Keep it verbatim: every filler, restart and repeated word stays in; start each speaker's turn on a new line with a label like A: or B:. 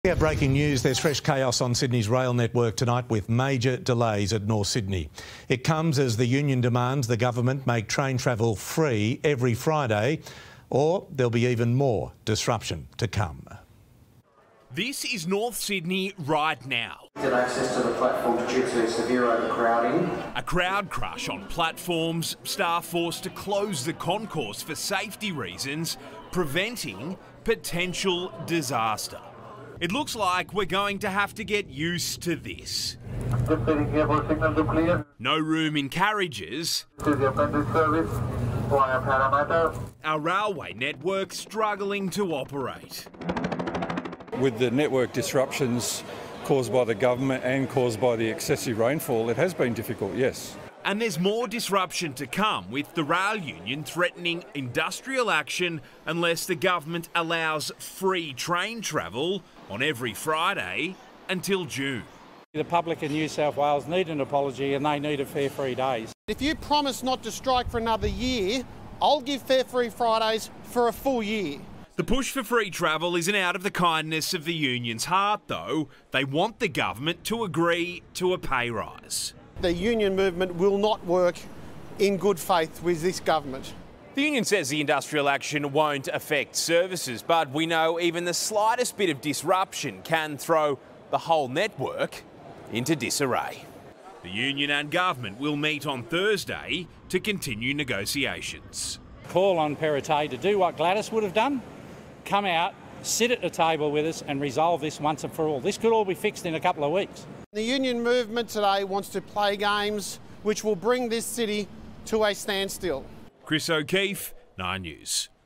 A: Yeah, breaking news, there's fresh chaos on Sydney's rail network tonight with major delays at North Sydney. It comes as the union demands the government make train travel free every Friday, or there'll be even more disruption to come.
B: This is North Sydney right now.
C: Access to the platform due to severe overcrowding.
B: A crowd crush on platforms, staff forced to close the concourse for safety reasons, preventing potential disaster. It looks like we're going to have to get used to this.
C: Just waiting here for signal to clear.
B: No room in carriages.
C: This is the appendix service via Parramatta.
B: Our railway network struggling to operate.
D: With the network disruptions caused by the government and caused by the excessive rainfall, it has been difficult, yes.
B: And there's more disruption to come, with the rail union threatening industrial action unless the government allows free train travel on every Friday until June.
E: The public in New South Wales need an apology and they need a Fare Free Days.
F: If you promise not to strike for another year, I'll give Fare Free Fridays for a full year.
B: The push for free travel isn't out of the kindness of the union's heart, though. They want the government to agree to a pay rise.
F: The union movement will not work in good faith with this government.
G: The union says the industrial action won't affect services, but we know even the slightest bit of disruption can throw the whole network into disarray.
B: The union and government will meet on Thursday to continue negotiations.
E: Call on Perrottet to do what Gladys would have done, come out, sit at the table with us and resolve this once and for all. This could all be fixed in a couple of weeks.
F: The union movement today wants to play games which will bring this city to a standstill.
B: Chris O'Keefe, Nine News.